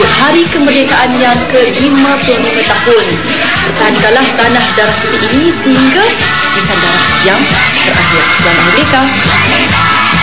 menyambut Hari Kemerdekaan yang ke-55 tahun. Pertahankanlah tanah darah putih ini sehingga tetesan darah yang terakhir. Selamat Merdeka!